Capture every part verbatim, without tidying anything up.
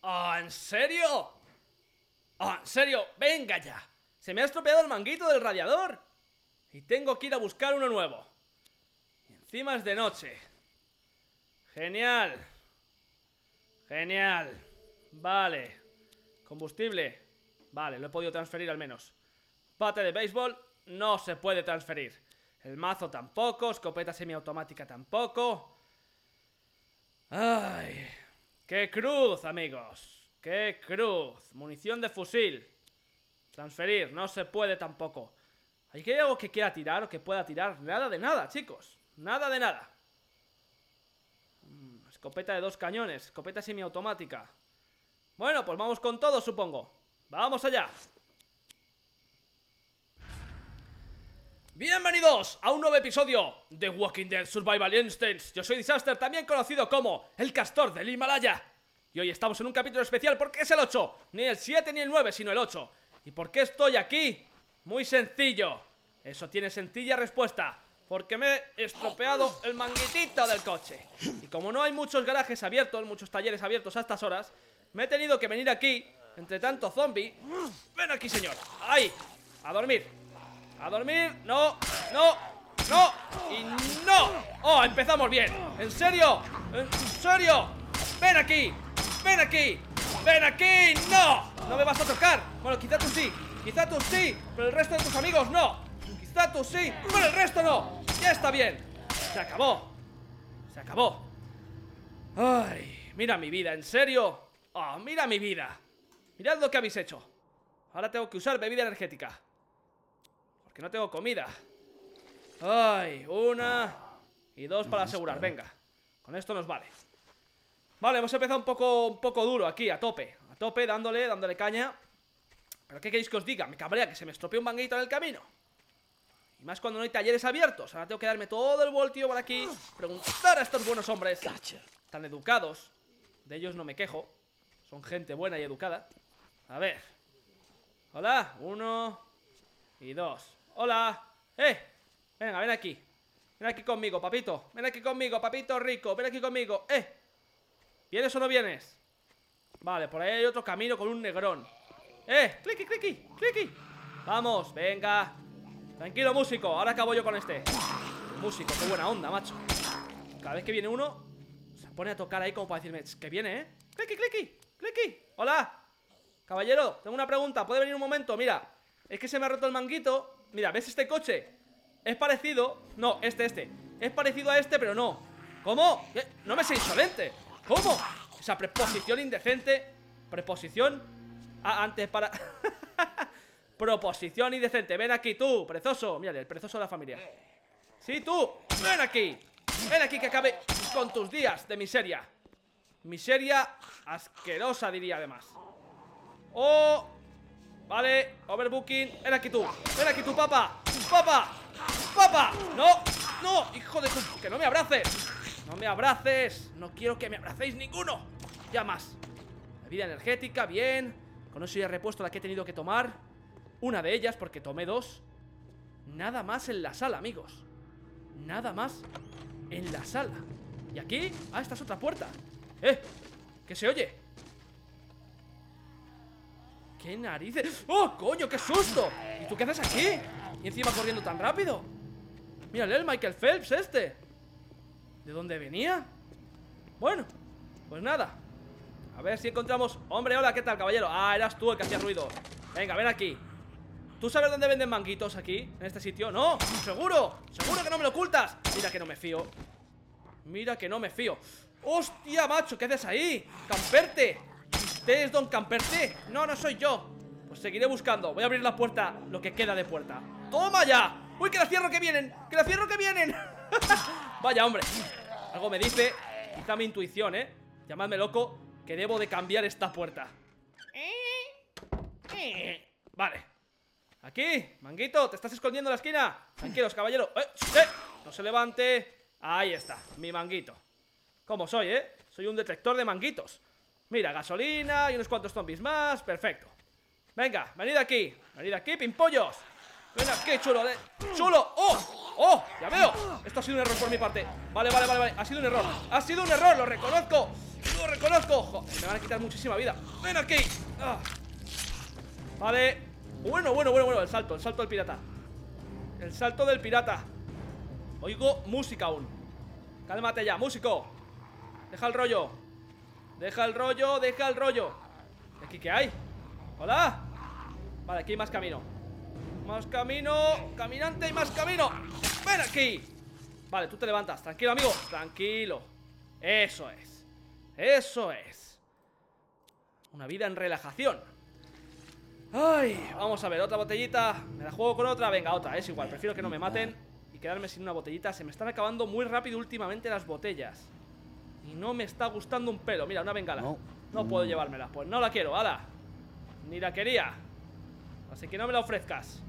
¿Oh, en serio? ¿Oh, en serio? Venga ya. Se me ha estropeado el manguito del radiador y tengo que ir a buscar uno nuevo. Y encima es de noche. Genial. Genial. Vale. Combustible. Vale, lo he podido transferir al menos. Bate de béisbol no se puede transferir. El mazo tampoco. Escopeta semiautomática tampoco. Ay, qué cruz, amigos. Qué cruz. Munición de fusil. Transferir, no se puede tampoco. ¿Hay que algo que quiera tirar o que pueda tirar? Nada de nada, chicos. Nada de nada. Mm, escopeta de dos cañones. Escopeta semiautomática. Bueno, pues vamos con todo, supongo. ¡Vamos allá! Bienvenidos a un nuevo episodio de Walking Dead Survival Instincts. Yo soy Disaster, también conocido como el Castor del Himalaya. Y hoy estamos en un capítulo especial porque es el ocho. Ni el siete ni el nueve, sino el ocho. ¿Y por qué estoy aquí? Muy sencillo. Eso tiene sencilla respuesta. Porque me he estropeado el manguitito del coche. Y como no hay muchos garajes abiertos, muchos talleres abiertos a estas horas, me he tenido que venir aquí, entre tanto zombie. Ven aquí, señor. Ahí. A dormir. A dormir. No. No. No. Y no. Oh, empezamos bien. ¿En serio? ¿En serio? Ven aquí. Ven aquí. ¡Ven aquí! ¡No! ¡No me vas a tocar! Bueno, quizá tú sí, quizá tú sí, pero el resto de tus amigos no. Quizá tú sí, pero el resto no. Ya está bien. Se acabó. Se acabó. Ay, mira mi vida, ¿en serio? Oh, mira mi vida. Mirad lo que habéis hecho. Ahora tengo que usar bebida energética porque no tengo comida. Ay, una y dos para asegurar, venga. Con esto nos vale. Vale, hemos empezado un poco, un poco duro aquí, a tope. A tope, dándole, dándole caña. Pero ¿qué queréis que os diga? Me cabrea que se me estropeó un manguito en el camino. Y más cuando no hay talleres abiertos. Ahora tengo que darme todo el voltio por aquí. Preguntar a estos buenos hombres tan educados. De ellos no me quejo. Son gente buena y educada. A ver. Hola, uno y dos. Hola. Eh, venga, ven aquí. Ven aquí conmigo, papito. Ven aquí conmigo, papito rico. Ven aquí conmigo, eh. ¿Vienes o no vienes? Vale, por ahí hay otro camino con un negrón. ¡Eh! ¡Cliqui, cliqui! ¡Cliqui! Vamos, venga. Tranquilo, músico, ahora acabo yo con este. El músico, qué buena onda, macho. Cada vez que viene uno se pone a tocar ahí como para decirme que viene, ¿eh? ¡Cliqui, cliqui! ¡Cliqui! ¡Hola! Caballero, tengo una pregunta, ¿puede venir un momento? Mira, es que se me ha roto el manguito. Mira, ¿ves este coche? Es parecido... No, este, este es parecido a este, pero no. ¿Cómo? ¿Qué? No me sea insolente. ¿Cómo? Esa preposición indecente. Preposición ah, antes para... Proposición indecente. Ven aquí tú, perezoso. Mírale, el perezoso de la familia. Sí, tú, ven aquí. Ven aquí que acabe con tus días de miseria. Miseria asquerosa, diría además. Oh, vale, overbooking. Ven aquí tú, ven aquí tú, papá. Papá, papá. No, no, hijo de tu... Que no me abraces. No me abraces, no quiero que me abracéis ninguno. Ya más. Bebida energética, bien. Con eso ya he repuesto la que he tenido que tomar. Una de ellas, porque tomé dos. Nada más en la sala, amigos. Nada más en la sala. ¿Y aquí? Ah, esta es otra puerta. Eh, ¿qué se oye? ¿Qué narices? ¡Oh, coño, qué susto! ¿Y tú qué haces aquí? Y encima corriendo tan rápido. Mírale, el Michael Phelps este. ¿De dónde venía? Bueno, pues nada. A ver si encontramos... Hombre, hola, ¿qué tal, caballero? Ah, eras tú el que hacía ruido. Venga, ven aquí. ¿Tú sabes dónde venden manguitos aquí? ¿En este sitio? ¡No! ¡Seguro! ¡Seguro que no me lo ocultas! Mira que no me fío. Mira que no me fío. ¡Hostia, macho! ¿Qué haces ahí? ¡Camperte! ¿Usted es don Camperte? No, no soy yo. Pues seguiré buscando. Voy a abrir la puerta, lo que queda de puerta. ¡Toma ya! ¡Uy, que la cierro que vienen! ¡Que la cierro que vienen! Vaya, hombre. Algo me dice, quizá mi intuición, ¿eh? Llamadme loco, que debo de cambiar esta puerta. Vale. Aquí, manguito, ¿te estás escondiendo en la esquina? Tranquilos, caballero. ¡Eh! ¡Eh! No se levante. Ahí está, mi manguito. ¿Cómo soy, eh? Soy un detector de manguitos. Mira, gasolina y unos cuantos zombies más. Perfecto. Venga, venid aquí. Venid aquí, pimpollos. Ven aquí, chulo, eh. ¡Chulo! ¡Oh! ¡Oh! ¡Ya veo! Esto ha sido un error por mi parte. Vale, vale, vale, vale. Ha sido un error. Ha sido un error, lo reconozco. Lo reconozco. ¡Ojo! Me van a quitar muchísima vida. ¡Ven aquí! Ah. Vale. Bueno, bueno, bueno, bueno. El salto, el salto del pirata. El salto del pirata. Oigo música aún. Cálmate ya, músico. Deja el rollo. Deja el rollo, deja el rollo. ¿Y aquí qué hay? ¿Hola? Vale, aquí hay más camino. Más camino. Caminante y más camino. ¡Ven aquí! Vale, tú te levantas. Tranquilo, amigo. Tranquilo. Eso es. Eso es. Una vida en relajación. Ay, vamos a ver, otra botellita. Me la juego con otra, venga, otra, es igual. Prefiero que no me maten y quedarme sin una botellita. Se me están acabando muy rápido últimamente las botellas y no me está gustando un pelo. Mira, una bengala. No, no puedo llevármela, pues no la quiero, hala. Ni la quería. Así que no me la ofrezcas.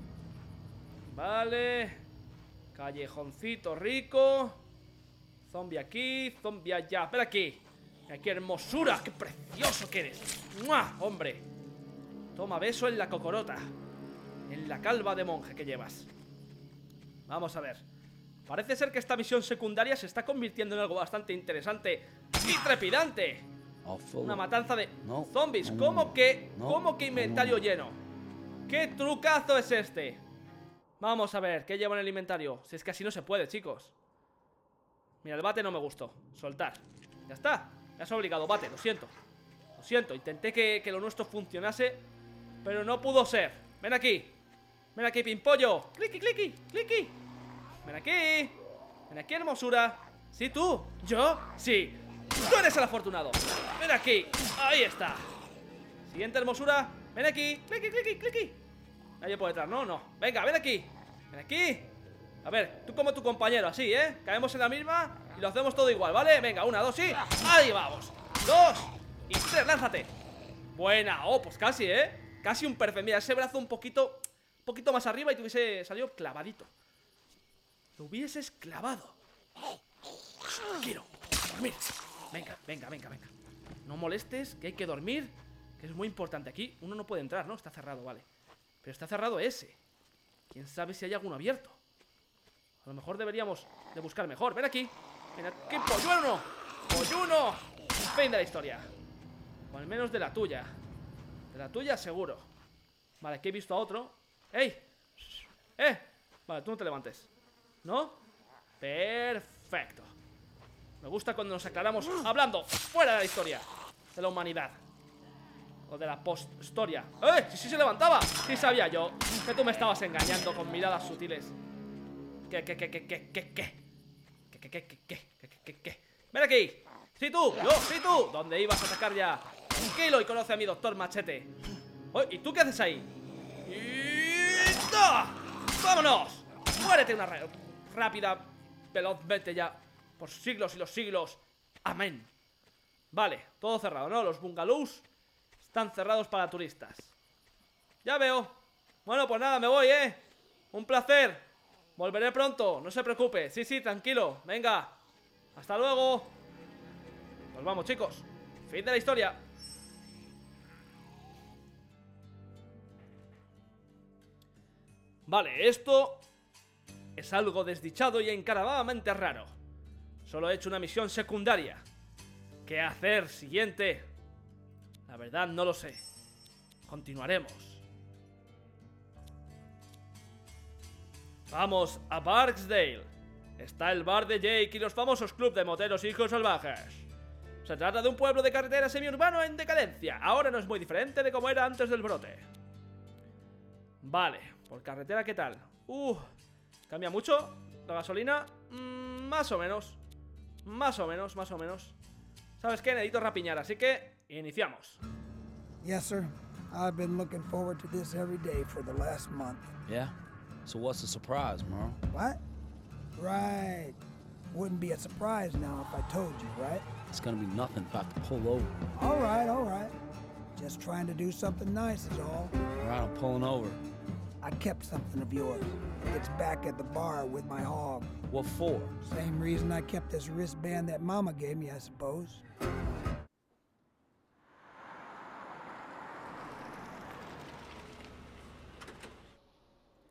Vale. Callejoncito rico. Zombie aquí, zombie allá. Ven aquí. ¡Qué hermosura! ¡Qué precioso que eres! ¡Mua! ¡Hombre! Toma beso en la cocorota. En la calva de monje que llevas. Vamos a ver. Parece ser que esta misión secundaria se está convirtiendo en algo bastante interesante y trepidante. Una matanza de zombies. ¿Cómo que? ¿Cómo que inventario lleno? ¿Qué trucazo es este? Vamos a ver, ¿qué llevo en el inventario? Si es que así no se puede, chicos. Mira, el bate no me gustó. Soltar. Ya está. Me has obligado, bate, lo siento. Lo siento, intenté que, que lo nuestro funcionase, pero no pudo ser. Ven aquí. Ven aquí, pimpollo. Cliqui, cliqui, cliqui. Ven aquí. Ven aquí, hermosura. ¿Sí, tú? ¿Yo? Sí. Tú eres el afortunado. Ven aquí. Ahí está. Siguiente hermosura. Ven aquí. Cliqui, cliqui, cliqui. Nadie puede entrar, no, no. Venga, ven aquí. Ven aquí. A ver, tú como tu compañero, así, ¿eh? Caemos en la misma y lo hacemos todo igual, ¿vale? Venga, una, dos, sí. Ahí vamos. Dos y tres, lánzate. Buena, oh, pues casi, ¿eh? Casi un perfecto. Mira, ese brazo un poquito Un poquito más arriba y te hubiese salido clavadito. Lo hubieses clavado. Quiero dormir. Venga, venga, venga, venga. No molestes, que hay que dormir, que es muy importante. Aquí uno no puede entrar, ¿no? Está cerrado, vale. Pero está cerrado ese. Quién sabe si hay alguno abierto. A lo mejor deberíamos de buscar mejor. Ven aquí. Ven aquí, polluno. Polluno. Fin de la historia. O al menos de la tuya. De la tuya seguro. Vale, aquí he visto a otro. ¡Ey! ¡Eh! Vale, tú no te levantes. ¿No? Perfecto. Me gusta cuando nos aclaramos hablando fuera de la historia de la humanidad. O de la post-historia. ¡Eh! ¡Sí, sí se levantaba! Sí sabía yo que tú me estabas engañando con miradas sutiles. ¿Qué, qué, qué, qué, qué, qué, qué? ¿Qué, qué, qué, qué, qué, qué, qué, qué? ¡Ven aquí! ¡Sí tú! ¡Yo! ¡Sí tú! ¿Dónde ibas a atacar ya? Tranquilo y conoce a mi doctor Machete. Oye, ¿y tú qué haces ahí? ¡Y... ¡vámonos! ¡Muérete una rápida, velozmente ya! Por siglos y los siglos. Amén. Vale, todo cerrado, ¿no? Los bungalows están cerrados para turistas. Ya veo. Bueno, pues nada, me voy, ¿eh? Un placer. Volveré pronto, no se preocupe. Sí, sí, tranquilo. Venga. Hasta luego. Nos vamos, chicos. Fin de la historia. Vale, esto es algo desdichado y encaradamente raro. Solo he hecho una misión secundaria. ¿Qué hacer siguiente? La verdad no lo sé. Continuaremos. Vamos a Barksdale. Está el bar de Jake y los famosos clubs de moteros hijos salvajes. Se trata de un pueblo de carretera semiurbano en decadencia. Ahora no es muy diferente de como era antes del brote. Vale, por carretera, ¿qué tal? Uh, ¿cambia mucho la gasolina? Mm, más o menos. Más o menos, más o menos. ¿Sabes qué? Necesito rapiñar, así que iniciamos. Yes, sir. I've been looking forward to this every day for the last month. Yeah? So what's the surprise, Merle? What? Right. Wouldn't be a surprise now if I told you, right? It's gonna be nothing if I have to pull over. All right, all right. Just trying to do something nice is all. All right, I'm pulling over. I kept something of yours. It's back at the bar with my hog. What for? Same reason I kept this wristband that Mama gave me, I suppose.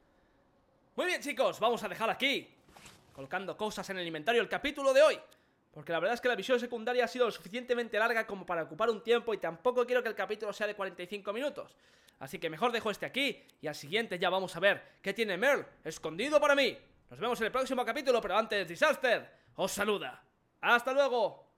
Muy bien, chicos, vamos a dejar aquí, colocando cosas en el inventario, el capítulo de hoy. porque la verdad es que la misión secundaria ha sido lo suficientemente larga como para ocupar un tiempo y tampoco quiero que el capítulo sea de cuarenta y cinco minutos. Así que mejor dejo este aquí y al siguiente ya vamos a ver qué tiene Merle escondido para mí. Nos vemos en el próximo capítulo, pero antes Disaster os saluda. ¡Hasta luego!